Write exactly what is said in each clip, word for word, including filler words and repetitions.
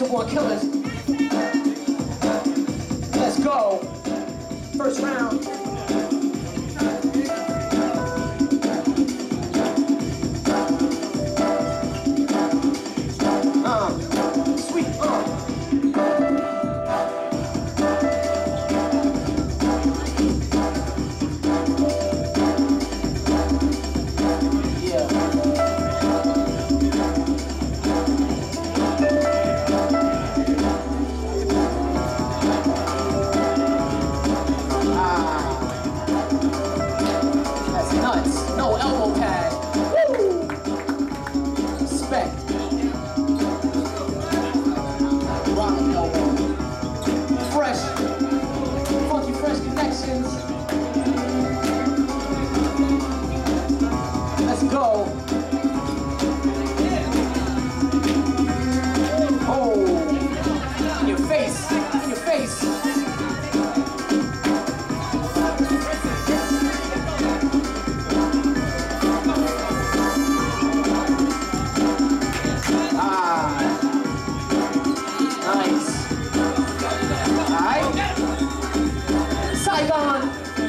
Reservoir Killers. Let's go. First round. Uh, sweet, uh. No elbow pad. Woo! Respect. Rock elbow. Fresh. Funky fresh connections. Let's go. Oh. In your face. In your face. Saigon,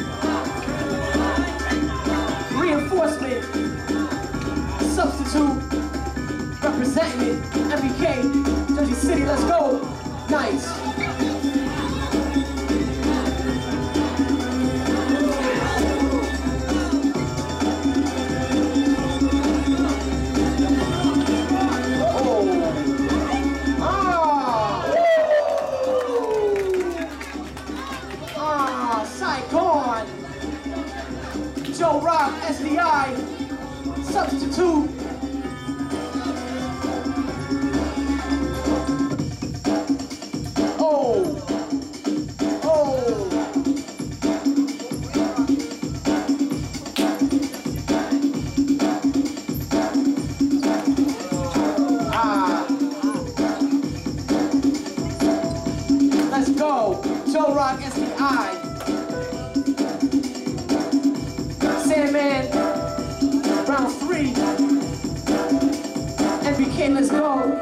reinforcement, substitute, representing it, M B K, Jersey City, let's go, nice. Saigon, Joe Rock, S D I, substitute. Oh, oh. Ah. Let's go, Joe Rock, S D I. Sandman, round three. M B K, let's go.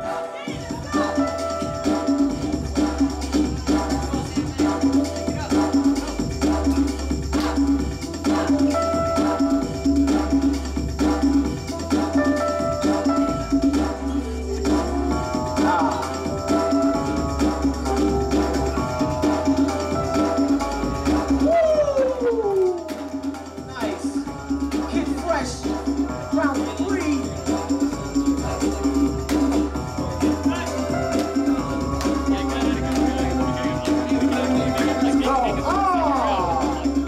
Round three. Let's go. Oh.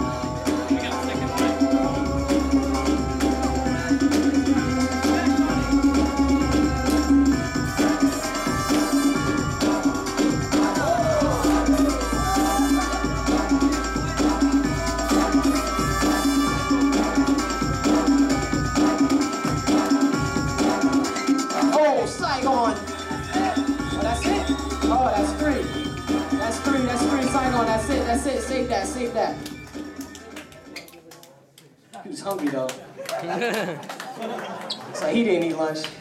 Saigon. Oh, that's it? Oh, that's three. That's three, that's three, Saigon, that's it, that's it. Save that, save that. He was hungry though. It's like he didn't eat lunch.